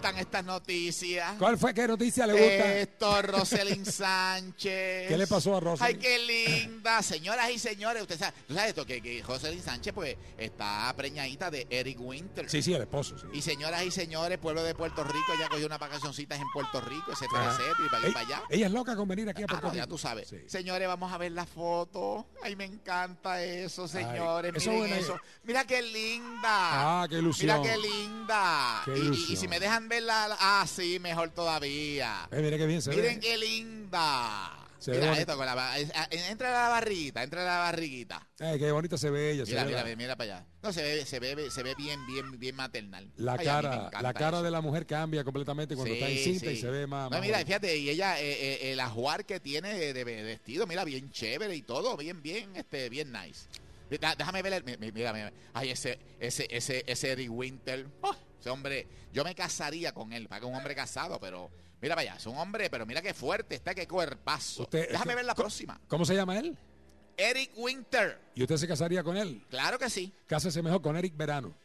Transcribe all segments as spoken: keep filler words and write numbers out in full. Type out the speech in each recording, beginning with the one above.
gustan estas noticias. ¿Cuál fue? ¿Qué noticia le gusta? Esto, Roselyn Sánchez. ¿Qué le pasó a Roselyn? Ay, qué linda. Señoras y señores, usted sabe, ¿tú sabes esto? Que, que Roselyn Sánchez, pues, está preñadita de Eric Winter. Sí, sí, el esposo, sí. Y señoras y señores, pueblo de Puerto Rico, ella cogió unas vacacioncitas en Puerto Rico, etcétera, etcétera, y para aquí y para allá. Ella es loca con venir aquí a Puerto Ah, no, Rico. ya tú sabes. Sí. Señores, vamos a ver la foto. Ay, me encanta eso, señores. Ay, eso Miren buena eso. idea. Mira qué linda. Ah, qué ilusión. Mira qué linda. Qué Y- y, ilusión. y si me dejan verla, ah, sí, mejor todavía. Eh, mire qué bien se Miren ve. qué linda. Se ve Mira bonito. esto con la ba- eh, entra la barriguita, entra la barriguita. Ay, qué bonita se ve ella. se Mira, ve mira, la, mira para allá. No, se ve, se ve, se ve bien, bien, bien maternal. la Ay, a mí me cara, encanta la cara eso. de la mujer cambia completamente cuando Sí, está encinta sí. y se ve más. No, más mira, bonita. fíjate, y ella, eh, eh, el ajuar que tiene de, de vestido, mira, bien chévere y todo, bien, bien, este, bien nice. Da- Déjame ver, el, mi- mi- mira, mira, ay, ese, ese, ese, ese Eddie Winter, oh, ese hombre, yo me casaría con él, para que un hombre casado, pero, mira para allá, es un hombre, pero mira qué fuerte está, qué cuerpazo. Usted- Déjame usted- ver la ¿cómo- próxima. ¿Cómo se llama él? Eric Winter, ¿Y usted se casaría con él? claro que sí. Cásese mejor con Eric Verano.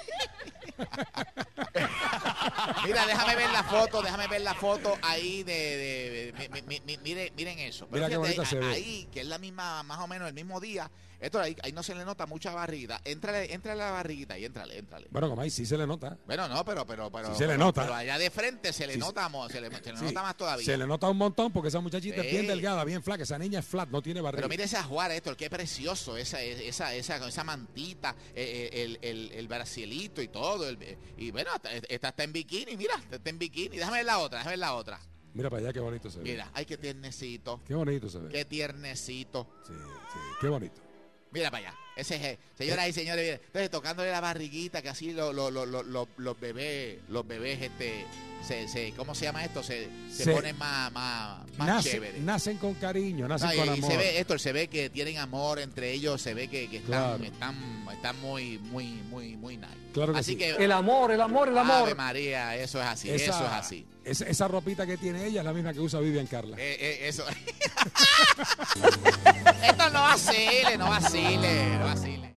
Mira, déjame ver la foto, déjame ver la foto ahí de, de- de- mi- mi- mi- mire, miren eso. Pero Mira qué fíjate, bonita se ahí, ve. ahí, que es la misma, más o menos el mismo día, esto ahí, ahí no se le nota mucha barriguita. Entrale, entrale a la barriguita y entrale, entrale. Bueno, como ahí sí se le nota. Bueno, no, pero, pero, pero. Sí se le pero- nota. Pero allá de frente se le Sí, nota, mo- se le, se le Sí, nota más todavía. Se le nota un montón porque esa muchachita es bien Sí. delgada, bien flaca. Esa niña es flat, no tiene barriga. Pero mire ese ajuar, esto, qué precioso, esa, esa, esa, esa mantita, eh, eh, el, el, el bracielito y todo. el- y bueno, esta, esta está en bikini, mira, esta está en bikini. Déjame ver la otra, déjame ver la otra. Mira para allá qué bonito se ve. Mira, ay, qué tiernecito, Qué bonito se ve. qué tiernecito. Sí, sí, qué bonito. Mira para allá. Ese es, señoras y señores, mire, entonces tocándole la barriguita, que así lo, lo, lo, lo- lo- los bebés, los bebés, este, se, se, ¿cómo se llama esto? Se, se Se- ponen más, más, más Nace- chéveres. nacen con cariño, nacen No, y, con y amor. se ve esto, se ve que tienen amor entre ellos, se ve que, que están, Claro. están, están muy, muy, muy, muy nice. Claro que así sí. que El amor, el amor, el amor. Ave María, eso es así, esa, eso es así. Esa, esa ropita que tiene ella es la misma que usa Vivian Carla. Eh, eh, eso. Esto no vacile, no vacile, no vacile.